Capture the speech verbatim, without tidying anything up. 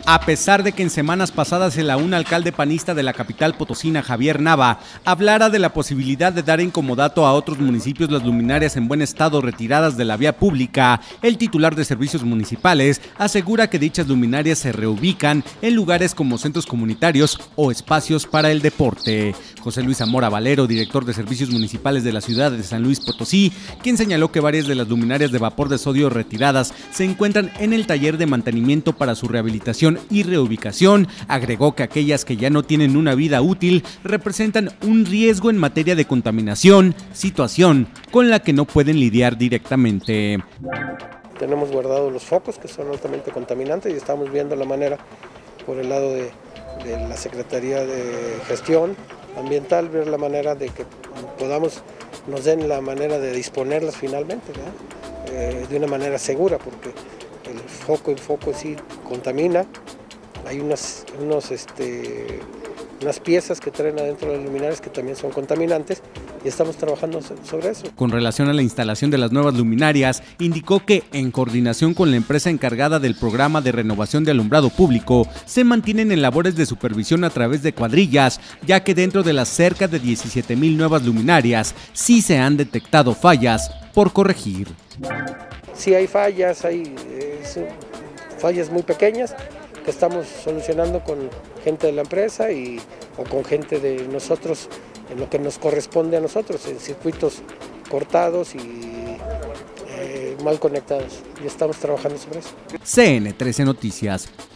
A pesar de que en semanas pasadas el aún alcalde panista de la capital potosina, Javier Nava, hablara de la posibilidad de dar en comodato a otros municipios las luminarias en buen estado retiradas de la vía pública, el titular de servicios municipales asegura que dichas luminarias se reubican en lugares como centros comunitarios o espacios para el deporte. José Luis Zamora Valero, director de servicios municipales de la ciudad de San Luis Potosí, quien señaló que varias de las luminarias de vapor de sodio retiradas se encuentran en el taller de mantenimiento para su rehabilitación y reubicación, agregó que aquellas que ya no tienen una vida útil representan un riesgo en materia de contaminación, situación con la que no pueden lidiar directamente. Tenemos guardados los focos que son altamente contaminantes y estamos viendo la manera por el lado de, de la Secretaría de Gestión Ambiental, ver la manera de que podamos, nos den la manera de disponerlas finalmente, eh, de una manera segura, porque el foco, el foco sí contamina. Hay unas, unos, este, unas piezas que traen adentro de las luminarias que también son contaminantes y estamos trabajando sobre eso. Con relación a la instalación de las nuevas luminarias, indicó que, en coordinación con la empresa encargada del programa de renovación de alumbrado público, se mantienen en labores de supervisión a través de cuadrillas, ya que dentro de las cerca de diecisiete mil nuevas luminarias sí se han detectado fallas por corregir. Sí hay fallas, hay eh, fallas muy pequeñas que estamos solucionando con gente de la empresa y, o con gente de nosotros en lo que nos corresponde a nosotros, en circuitos cortados y eh, mal conectados. Y estamos trabajando sobre eso. C N trece Noticias.